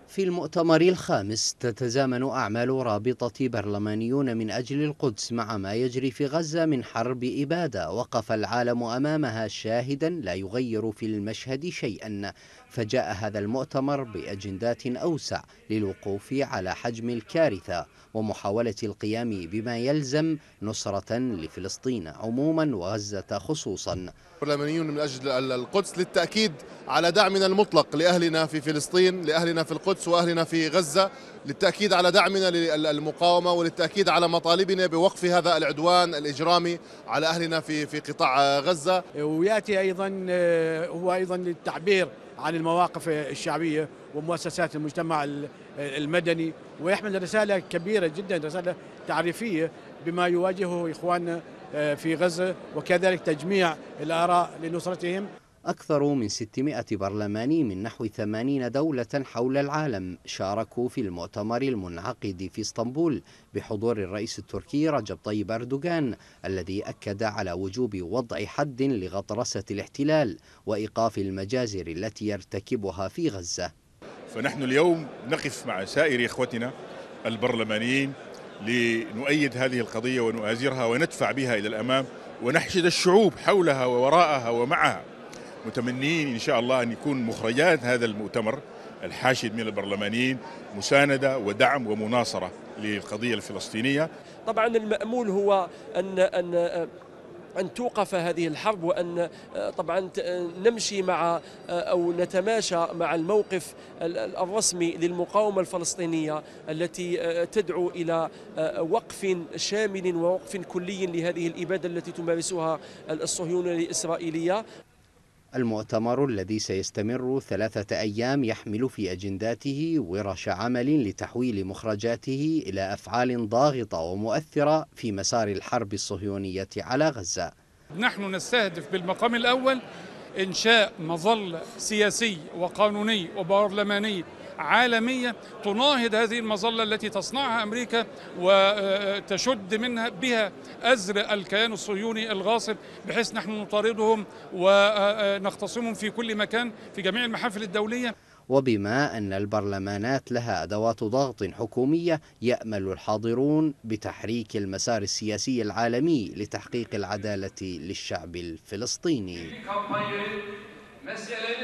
في المؤتمر الخامس تتزامن أعمال رابطة برلمانيون من أجل القدس مع ما يجري في غزة من حرب إبادة وقف العالم أمامها شاهدا لا يغير في المشهد شيئا، فجاء هذا المؤتمر بأجندات أوسع للوقوف على حجم الكارثة ومحاولة القيام بما يلزم نصرة لفلسطين عموما وغزة خصوصا. برلمانيون من أجل القدس للتأكيد على دعمنا المطلق لأهلنا في فلسطين، لأهلنا في القدس وأهلنا في غزة، للتأكيد على دعمنا للمقاومة وللتأكيد على مطالبنا بوقف هذا العدوان الإجرامي على أهلنا في قطاع غزة. ويأتي أيضا هو أيضا للتعبير عن المواقف الشعبية ومؤسسات المجتمع المدني، ويحمل رسالة كبيرة جدا، رسالة تعريفية بما يواجهه إخواننا في غزة، وكذلك تجميع الآراء لنصرتهم. أكثر من 600 برلماني من نحو 80 دولة حول العالم شاركوا في المؤتمر المنعقد في اسطنبول بحضور الرئيس التركي رجب طيب أردوغان، الذي أكد على وجوب وضع حد لغطرسة الاحتلال وإيقاف المجازر التي يرتكبها في غزة. فنحن اليوم نقف مع سائر إخوتنا البرلمانيين لنؤيد هذه القضية ونؤازرها وندفع بها إلى الأمام ونحشد الشعوب حولها ووراءها ومعها، متمنين إن شاء الله أن يكون مخرجات هذا المؤتمر الحاشد من البرلمانيين مساندة ودعم ومناصرة للقضية الفلسطينية. طبعا المأمول هو أن توقف هذه الحرب، وأن طبعا نمشي مع أو نتماشى مع الموقف الرسمي للمقاومة الفلسطينية التي تدعو إلى وقف شامل ووقف كلي لهذه الإبادة التي تمارسها الصهيونية الإسرائيلية. المؤتمر الذي سيستمر 3 أيام يحمل في أجنداته ورش عمل لتحويل مخرجاته إلى أفعال ضاغطة ومؤثرة في مسار الحرب الصهيونية على غزة. نحن نستهدف بالمقام الأول إنشاء مظلة سياسي وقانوني وبرلماني عالمية تناهض هذه المظلة التي تصنعها أمريكا وتشد منها بها أزر الكيان الصهيوني الغاصب، بحيث نحن نطاردهم ونختصمهم في كل مكان في جميع المحافل الدولية. وبما أن البرلمانات لها أدوات ضغط حكومية، يأمل الحاضرون بتحريك المسار السياسي العالمي لتحقيق العدالة للشعب الفلسطيني.